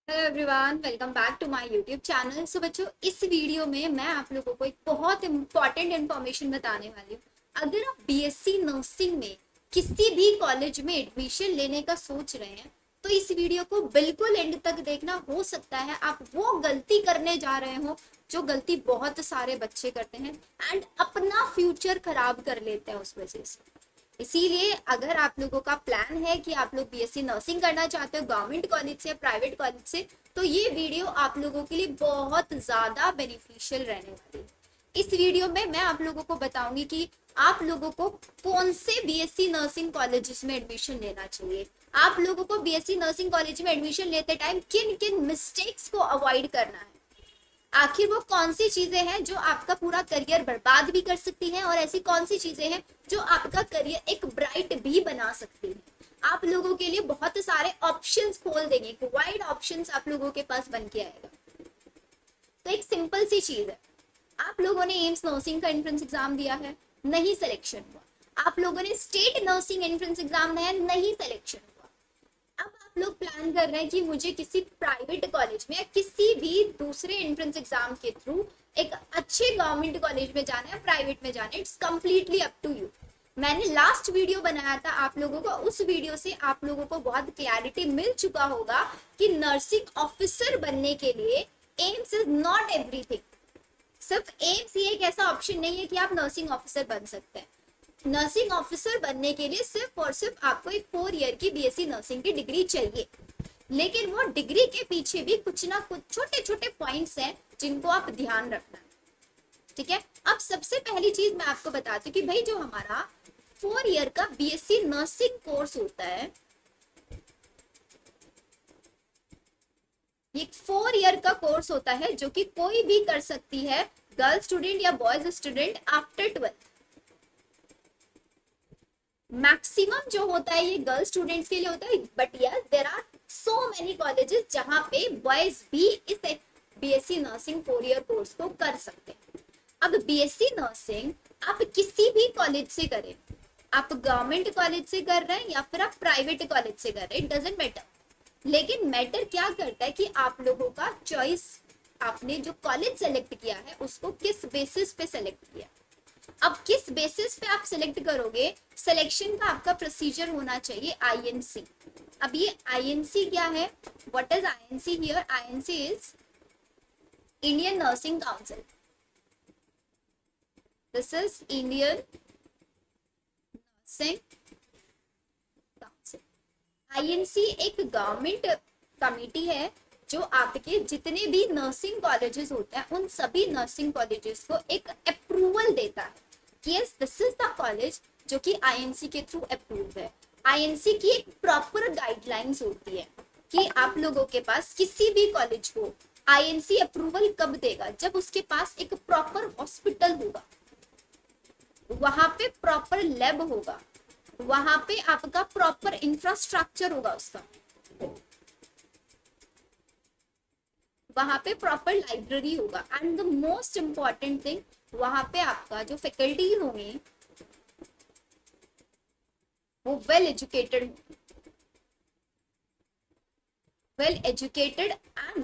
Hello everyone, welcome back to my YouTube channel. So बच्चों, इस video में मैं आप लोगों को एक बहुत इंपॉर्टेंट इन्फॉर्मेशन बताने वाली हूँ। अगर आप बीएससी नर्सिंग में किसी भी कॉलेज में एडमिशन लेने का सोच रहे हैं तो इस वीडियो को बिल्कुल एंड तक देखना। हो सकता है आप वो गलती करने जा रहे हो जो गलती बहुत सारे बच्चे करते हैं एंड अपना फ्यूचर खराब कर लेते हैं उस वजह से। इसीलिए अगर आप लोगों का प्लान है कि आप लोग बीएससी नर्सिंग करना चाहते हो गवर्नमेंट कॉलेज से प्राइवेट कॉलेज से, तो ये वीडियो आप लोगों के लिए बहुत ज्यादा बेनिफिशियल रहने वाली है। इस वीडियो में मैं आप लोगों को बताऊंगी कि आप लोगों को कौन से बीएससी नर्सिंग कॉलेजेस में एडमिशन लेना चाहिए। आप लोगों को बीएससी नर्सिंग कॉलेज में एडमिशन लेते टाइम किन किन मिस्टेक्स को अवॉइड करना है। आखिर वो कौन सी चीजें हैं जो आपका पूरा करियर बर्बाद भी कर सकती हैं और ऐसी कौन सी चीजें हैं जो आपका करियर एक ब्राइट भी बना सकती हैं। आप लोगों के लिए बहुत सारे ऑप्शंस खोल देंगे, एक वाइड ऑप्शंस आप लोगों के पास बन के आएगा। तो एक सिंपल सी चीज है, आप लोगों ने एम्स नर्सिंग का एंट्रेंस एग्जाम दिया है, नहीं सिलेक्शन हुआ। आप लोगों ने स्टेट नर्सिंग एंट्रेंस एग्जाम दिया है, नहीं सिलेक्शन हुआ। अब आप लोग प्लान कर रहे हैं कि मुझे किसी प्राइवेट कॉलेज में या किसी भी दूसरे एंट्रेंस एग्जाम के थ्रू एक अच्छे गवर्नमेंट कॉलेज में जाना है, प्राइवेट में जाना है। It's completely up to you. मैंने लास्ट वीडियो बनाया था आप लोगों को, उस वीडियो से आप लोगों को बहुत क्लैरिटी मिल चुका होगा कि नर्सिंग ऑफिसर बनने के लिए एम्स इज नॉट एवरीथिंग। सिर्फ एम्स ही एक ऐसा ऑप्शन नहीं है कि आप नर्सिंग ऑफिसर बन सकते हैं। नर्सिंग ऑफिसर बनने के लिए सिर्फ और सिर्फ आपको एक 4 ईयर की बीएससी नर्सिंग की डिग्री चाहिए। लेकिन वो डिग्री के पीछे भी कुछ ना कुछ छोटे छोटे पॉइंट्स हैं जिनको आप ध्यान रखना। ठीक है, अब सबसे पहली चीज मैं आपको बताती हूँ कि भाई जो हमारा 4 ईयर का बीएससी नर्सिंग कोर्स होता है, ये 4 ईयर का कोर्स होता है जो कि कोई भी कर सकती है, गर्ल स्टूडेंट या boys student after 12th। Maximum जो होता है ये गर्ल स्टूडेंट्स के लिए होता है, but yes there are so many colleges जहां पे बॉयज भी इस बीएससी नर्सिंग 4 ईयर कोर्स को कर सकते हैं। अब बीएससी नर्सिंग आप किसी भी कॉलेज से करें, आप गवर्नमेंट कॉलेज से कर रहे हैं या फिर आप प्राइवेट कॉलेज से कर रहे हैं, इट डजेंट मैटर। लेकिन मैटर क्या करता है कि आप लोगों का चॉइस, आपने जो कॉलेज सेलेक्ट किया है उसको किस बेसिस पे सेलेक्ट किया। अब किस बेसिस पे आप सिलेक्ट करोगे, सिलेक्शन का आपका प्रोसीजर होना चाहिए आईएनसी। अब ये आईएनसी क्या है, what is INC here? INC is Indian nursing council. This is Indian nursing council. INC एक गवर्नमेंट कमिटी है जो आपके जितने भी नर्सिंग कॉलेजेस होते हैं उन सभी नर्सिंग कॉलेजेस को एक अप्रूवल देता है कि yes this is the college जो कि आईएनसी के थ्रू अप्रूव है। आईएनसी की एक प्रॉपर गाइडलाइंस होती है कि आप लोगों के पास किसी भी कॉलेज को आईएनसी अप्रूवल कब देगा, जब उसके पास एक प्रॉपर हॉस्पिटल होगा, वहां पे प्रॉपर लैब होगा, वहां पे आपका प्रॉपर इंफ्रास्ट्रक्चर होगा, उसका वहां पे प्रॉपर लाइब्रेरी होगा and the most important thing, वहां पे आपका जो फैकल्टीज होंगे वो well educated and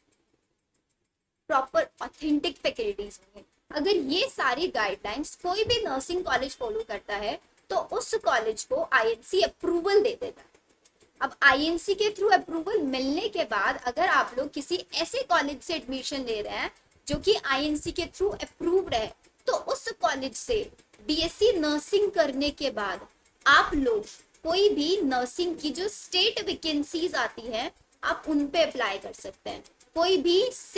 proper authentic faculties होंगे। अगर ये सारी गाइडलाइंस कोई भी नर्सिंग कॉलेज फॉलो करता है तो उस कॉलेज को आईएनसी अप्रूवल दे देता है। अब आईएनसी के थ्रू अप्रूवल मिलने के बाद अगर आप लोग किसी ऐसे कॉलेज से एडमिशन ले रहे हैं जो कि आईएनसी के थ्रू अप्रूव्ड है, तो उस कॉलेज से बीएससी नर्सिंग करने के बाद आप लोग कोई भी नर्सिंग की जो स्टेट वैकेंसीज आती है आप उन पे अप्लाई कर सकते हैं। कोई भी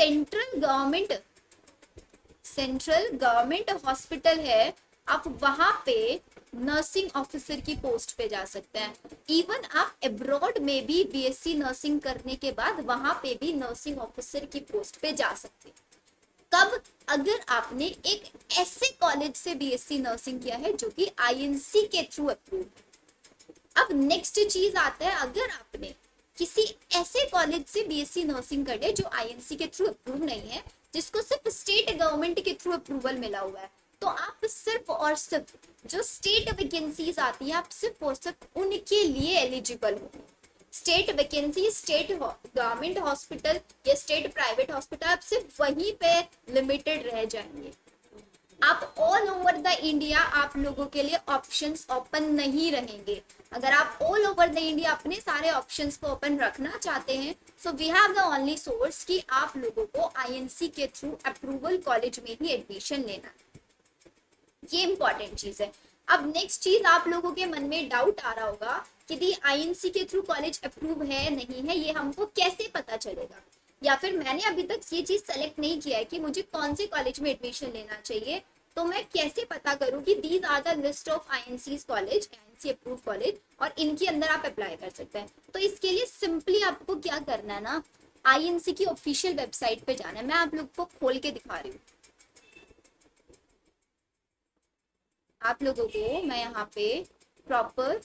सेंट्रल गवर्नमेंट हॉस्पिटल है, आप वहां पे नर्सिंग ऑफिसर की पोस्ट पे जा सकते हैं। इवन आप अब्रॉड में भी बीएससी नर्सिंग करने के बाद वहां पे भी नर्सिंग ऑफिसर की पोस्ट पे जा सकते हैं। कब? अगर आपने एक ऐसे कॉलेज से बीएससी नर्सिंग किया है जो कि आईएनसी के थ्रू अप्रूव। अब नेक्स्ट चीज आता है, अगर आपने किसी ऐसे कॉलेज से बीएससी नर्सिंग कर लिया जो आईएनसी के थ्रू अप्रूव नहीं है, जिसको सिर्फ स्टेट गवर्नमेंट के थ्रू अप्रूवल मिला हुआ है, तो आप सिर्फ और सिर्फ जो स्टेट वैकेंसीज आती है आप सिर्फ और सिर्फ उनके लिए एलिजिबल हो। State vacancy, state government hospital या स्टेट प्राइवेट हॉस्पिटल, आप सिर्फ वहीं पे लिमिटेड रह जाएंगे। आप ऑल ओवर द इंडिया आप लोगों के लिए ऑप्शंस ओपन नहीं रहेंगे। अगर आप ऑल ओवर द इंडिया अपने सारे ऑप्शंस को ओपन रखना चाहते हैं, so we have the only source कि आप लोगों को आईएनसी के थ्रू अप्रूवल कॉलेज में ही एडमिशन लेना है। ये इंपॉर्टेंट चीज है। अब नेक्स्ट चीज, आप लोगों के मन में डाउट आ रहा होगा कि दी आईएनसी के थ्रू कॉलेज अप्रूव है नहीं है, ये हमको कैसे पता चलेगा, या फिर मैंने अभी तक ये चीज सेलेक्ट नहीं किया है कि मुझे कौन से कॉलेज में एडमिशन लेना चाहिए, तो मैं कैसे पता करूं कि these are the list of INC college, INC approve college, और इनके अंदर आप अप्लाई कर सकते हैं। तो इसके लिए सिंपली आपको क्या करना है ना, आईएनसी की ऑफिशियल वेबसाइट पे जाना है। मैं आप लोग को खोल के दिखा रही हूँ। आप लोगों को मैं यहाँ पे प्रॉपर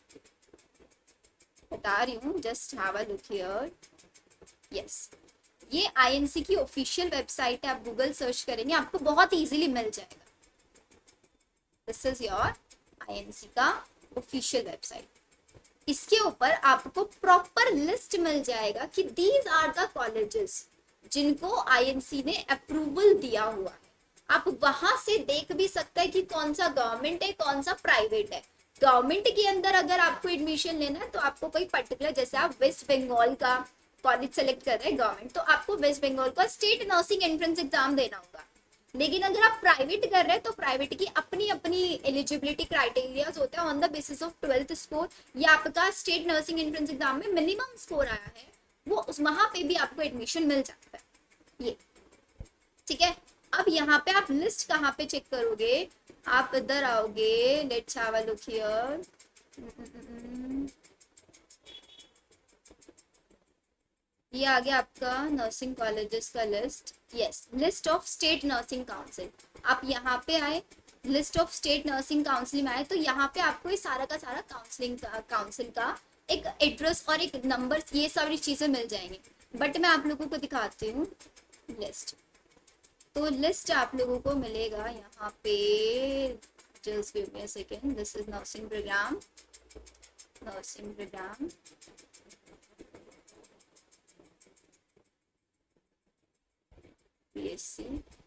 बता रही हूँ, just have a look here. Yes, ये आईएनसी की ऑफिशियल वेबसाइट है। आप गूगल सर्च करेंगे आपको बहुत इजीली मिल जाएगा। दिस इज योर आईएनसी का ऑफिशियल वेबसाइट। इसके ऊपर आपको प्रॉपर लिस्ट मिल जाएगा कि दीज आर द कॉलेजेस जिनको आईएनसी ने अप्रूवल दिया हुआ है। आप वहां से देख भी सकते हैं कि कौन सा गवर्नमेंट है, कौन सा प्राइवेट है। गवर्नमेंट के अंदर अगर आपको एडमिशन लेना है तो आपको कोई पर्टिकुलर, जैसे आप वेस्ट बंगाल का कॉलेज सेलेक्ट कर रहे हैं गवर्नमेंट, तो आपको वेस्ट बंगाल का स्टेट नर्सिंग एंट्रेंस एग्जाम देना होगा। लेकिन अगर आप प्राइवेट कर रहे हैं तो प्राइवेट की अपनी अपनी एलिजिबिलिटी क्राइटेरियाज होते हैं on the basis of 12th score, या आपका स्टेट नर्सिंग एंट्रेंस एग्जाम में मिनिमम स्कोर आया है, वो उस वहां पे भी आपको एडमिशन मिल जाता है। ये ठीक है। अब यहाँ पे आप लिस्ट कहाँ पे चेक करोगे, आप इधर आओगे, let's have a look here. ये आ गया आपका नर्सिंग कॉलेजेस का list. Yes, list of state nursing council. आप यहाँ पे आए, list of state nursing council में आए, तो यहाँ पे आपको ये सारा का सारा काउंसिल का एक एड्रेस और एक नंबर, ये सारी चीजें मिल जाएंगी। बट मैं आप लोगों को दिखाती हूँ लिस्ट। तो लिस्ट आप लोगों को मिलेगा यहाँ पे, just give me a second. This is nursing programme, BSc.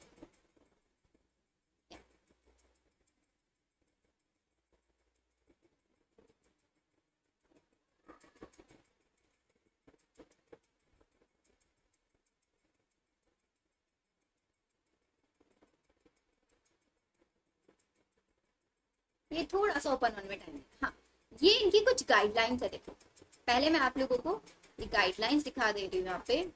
ये थोड़ा सा ओपन होने में टाइम है। हाँ, ये इनकी कुछ गाइडलाइंस है। देखो, पहले मैं आप लोगों को ये गाइडलाइंस दिखा दे रही हूँ। यहाँ पे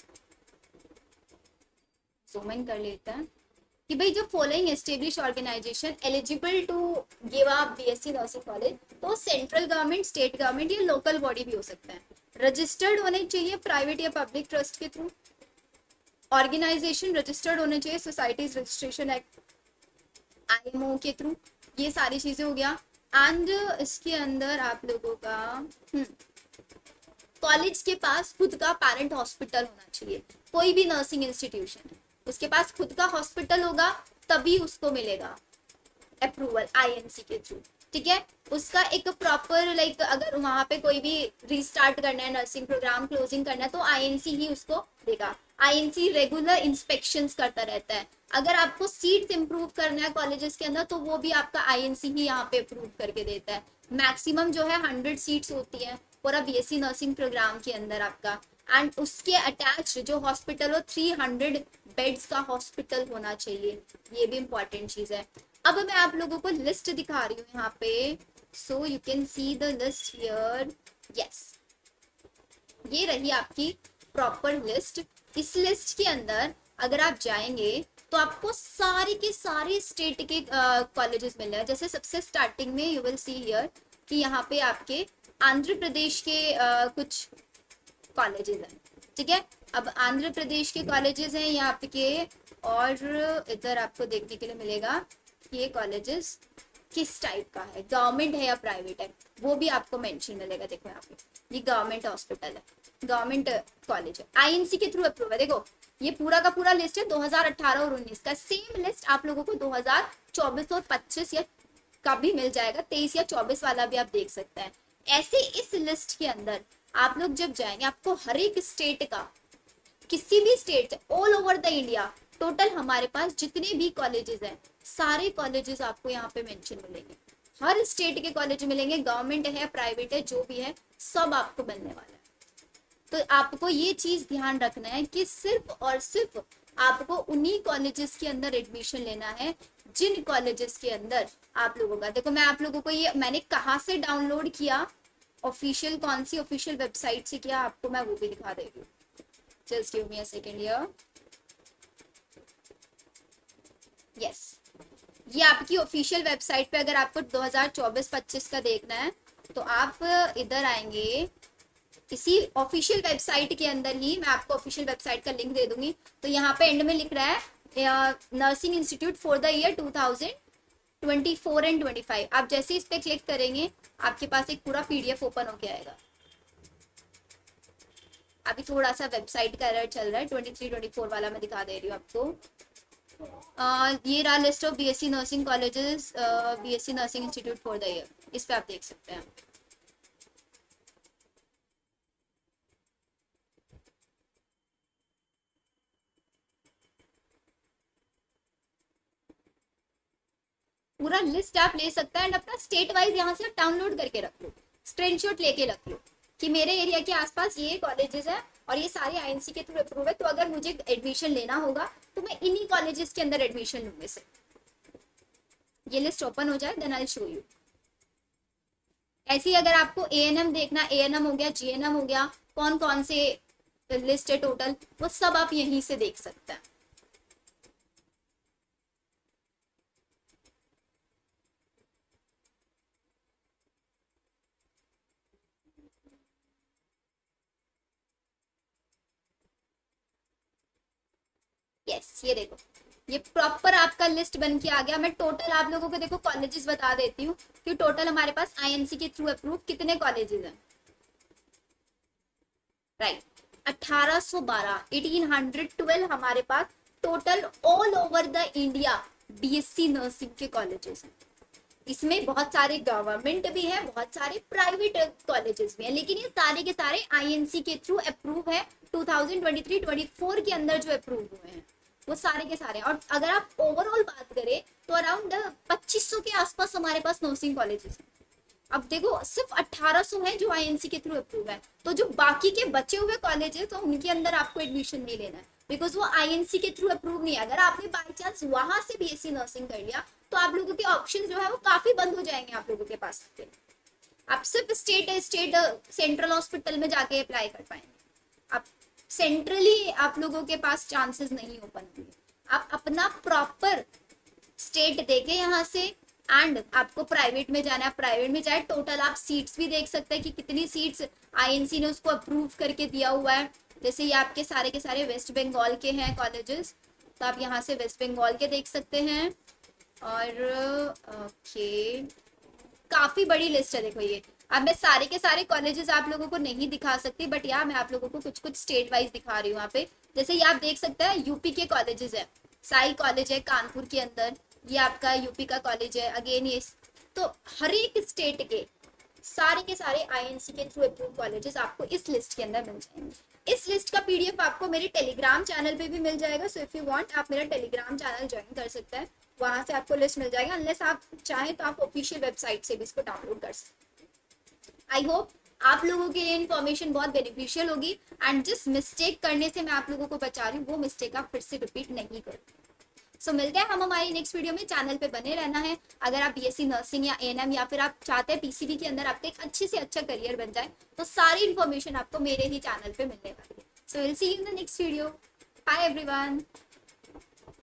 ज़ूम इन कर लेते हैं कि भाई जो following establish organisation eligible to give a BSc nursing college, तो सेंट्रल गवर्नमेंट, स्टेट गवर्नमेंट या लोकल बॉडी भी हो सकता है। रजिस्टर्ड होने चाहिए प्राइवेट या पब्लिक ट्रस्ट के थ्रू। ऑर्गेनाइजेशन रजिस्टर्ड होने चाहिए सोसाइटीज रजिस्ट्रेशन एक्ट, आईएमओ के थ्रू। ये सारी चीजें हो गया। एंड इसके अंदर आप लोगों का कॉलेज के पास खुद का पेरेंट हॉस्पिटल होना चाहिए। कोई भी नर्सिंग इंस्टीट्यूशन है उसके पास खुद का हॉस्पिटल होगा, तभी उसको मिलेगा अप्रूवल आईएनसी के थ्रू। ठीक है, उसका एक प्रॉपर लाइक अगर वहां पे कोई भी रीस्टार्ट करना है, नर्सिंग प्रोग्राम क्लोजिंग करना है, तो आईएनसी ही उसको देगा। आईएनसी रेगुलर इंस्पेक्शंस करता रहता है। अगर आपको सीट्स इंप्रूव करना है कॉलेजेस के अंदर, तो वो भी आपका आईएनसी ही यहाँ पे अप्रूव करके देता है। मैक्सिमम जो है 100 सीट्स होती है पूरा बीएससी नर्सिंग प्रोग्राम के अंदर आपका। एंड उसके अटैच जो हॉस्पिटल हो 300 बेड्स का हॉस्पिटल होना चाहिए। ये भी इंपॉर्टेंट चीज है। अब मैं आप लोगों को लिस्ट दिखा रही हूँ यहाँ पे, so you can see the list here. Yes, ये रही आपकी प्रॉपर लिस्ट। इस लिस्ट के अंदर अगर आप जाएंगे तो आपको सारे के सारे स्टेट के कॉलेजेस मिल रहे हैं। जैसे सबसे स्टार्टिंग में यू विल सी हियर कि यहाँ पे आपके आंध्र प्रदेश के कुछ कॉलेजेस हैं। ठीक है, अब आंध्र प्रदेश के कॉलेजेस हैं यहाँ पे, और इधर आपको देखने के लिए मिलेगा कि ये कॉलेजेस किस टाइप का है, गवर्नमेंट है या प्राइवेट है, वो भी आपको मेंशन मिलेगा। देखो यहाँ पे ये गवर्नमेंट हॉस्पिटल है, गवर्नमेंट कॉलेज है, आईएनसी के थ्रू अप्रूव है। देखो ये पूरा का पूरा लिस्ट है 2018 और 19 का। सेम लिस्ट आप लोगों को 2024 और 25 या का भी मिल जाएगा, 23 या 24 वाला भी आप देख सकते हैं। ऐसे इस लिस्ट के अंदर आप लोग जब जाएंगे आपको हर एक स्टेट का, किसी भी स्टेट से, all over the India, total हमारे पास जितने भी कॉलेजेस हैं सारे कॉलेजेस आपको यहाँ पे मेंशन मिलेंगे। हर स्टेट के कॉलेज मिलेंगे, गवर्नमेंट है प्राइवेट है जो भी है सब आपको मिलने वाला है। तो आपको ये चीज ध्यान रखना है कि सिर्फ और सिर्फ आपको उन्हीं कॉलेजेस के अंदर एडमिशन लेना है जिन कॉलेजेस के अंदर आप लोगों का, देखो मैं आप लोगों को ये मैंने कहाँ से डाउनलोड किया, ऑफिशियल कौन सी ऑफिशियल वेबसाइट से किया, आपको मैं वो भी दिखा दे रही हूँ। Just give me a second here. Yes, ये आपकी ऑफिशियल वेबसाइट पे अगर आपको 2024-25 का देखना है तो आप इधर आएंगे, इसी ऑफिशियल वेबसाइट के अंदर ही मैं आपको ऑफिशियल वेबसाइट का लिंक दे दूंगी। तो यहाँ पे एंड में लिख रहा है nursing institute for the year 2024 and 25। आप जैसे इस पे क्लिक करेंगे आपके पास एक पूरा पीडीएफ ओपन होके आएगा। अभी थोड़ा सा वेबसाइट का एरर चल रहा है, 23-24 वाला मैं दिखा दे रही हूँ आपको। ये रहा list of BSc nursing colleges, BSc nursing institute for the year, इस पे आप देख सकते हैं। पूरा लिस्ट आप ले सकते हैं एंड अपना स्टेट वाइज यहाँ से डाउनलोड करके रख लो, स्क्रीनशॉट लेके रख लो कि मेरे एरिया के आसपास ये कॉलेजेस है और ये सारे आईएनसी के थ्रू अप्रूव है, तो अगर मुझे एडमिशन लेना होगा तो मैं इन्हीं कॉलेजेस के अंदर एडमिशन लूंगी। से ये लिस्ट ओपन हो जाए देन आई शो यू। ऐसे ही अगर आपको एएनएम देखना, एएनएम हो गया, जीएनएम हो गया, कौन कौन से लिस्ट है टोटल, वो सब आप यहीं से देख सकते हैं। यस, ये देखो ये प्रॉपर आपका लिस्ट बन के आ गया। मैं टोटल आप लोगों को देखो कॉलेजेस बता देती हूँ कि टोटल हमारे पास आईएनसी के थ्रू अप्रूव कितने कॉलेजेस हैं। राइट, 1812 हमारे पास total all over the India BSc nursing के कॉलेजेस हैं। इसमें बहुत सारे गवर्नमेंट भी है, बहुत सारे प्राइवेट कॉलेजेस भी हैं, लेकिन ये सारे के सारे आईएनसी के थ्रू अप्रूव है। 2023-24 के अंदर जो अप्रूव हुए हैं वो सारे के सारे। और अगर आप ओवरऑल बात करें तो अराउंड 2500 के आसपास हमारे पास नर्सिंग कॉलेजेस हैं। अब देखो सिर्फ 1800 है जो आईएनसी के थ्रू अप्रूव है, तो जो बाकी के बचे हुए कॉलेज है तो उनके अंदर आपको एडमिशन नहीं लेना है बिकॉज वो आईएनसी के थ्रू अप्रूव नहीं है। अगर आपने बाई चांस वहां से बीएससी नर्सिंग कर लिया तो आप लोगों के ऑप्शन जो है वो काफी बंद हो जाएंगे आप लोगों के पास। आप सिर्फ स्टेट सेंट्रल हॉस्पिटल में जाके अप्लाई कर पाएंगे, आप सेंट्रली आप लोगों के पास चांसेस नहीं ओपन होंगे। आप अपना प्रॉपर स्टेट देके यहाँ से एंड आपको प्राइवेट में जाना है, प्राइवेट में जाए टोटल आप सीट्स भी देख सकते हैं कि कितनी सीट्स आईएनसी ने उसको अप्रूव करके दिया हुआ है। जैसे ये आपके सारे के सारे वेस्ट बंगाल के हैं कॉलेजेस, तो आप यहाँ से वेस्ट बंगाल के देख सकते हैं। और ओके, काफी बड़ी लिस्ट है देखो ये। अब मैं सारे के सारे कॉलेजेस आप लोगों को नहीं दिखा सकती, बट यहाँ मैं आप लोगों को कुछ कुछ स्टेट वाइज दिखा रही हूँ। यहाँ पे जैसे ये आप देख सकते हैं यूपी के कॉलेजेस है, साई कॉलेज है कानपुर के अंदर, ये आपका यूपी का कॉलेज है अगेन ये। तो हर एक स्टेट के सारे आईएनसी के थ्रू अप्रूव कॉलेजेस आपको इस लिस्ट के अंदर मिल जाएंगे। इस लिस्ट का पीडीएफ आपको मेरे टेलीग्राम चैनल पे भी मिल जाएगा। सो इफ यू वांट आप मेरा टेलीग्राम चैनल ज्वाइन कर सकते हैं, वहां से आपको लिस्ट मिल जाएगा। अनलेस आप चाहें तो आप ऑफिशियल वेबसाइट से भी इसको डाउनलोड कर सकते हैं। आई होप आप लोगों के लिए इन्फॉर्मेशन बहुत बेनिफिशियल होगी एंड जिस मिस्टेक करने से मैं आप लोगों को बचा रही हूँ वो मिस्टेक आप फिर से रिपीट नहीं करें। सो मिलते हैं हम हमारी नेक्स्ट वीडियो में। चैनल पे बने रहना है। अगर आप बीएससी नर्सिंग या एएनएम या फिर आप चाहते हैं पीसीबी के अंदर आपका एक अच्छे से अच्छा करियर बन जाए तो सारी इन्फॉर्मेशन आपको मेरे ही चैनल पे मिलने वाली है। So will see you in the next video. Bye everyone.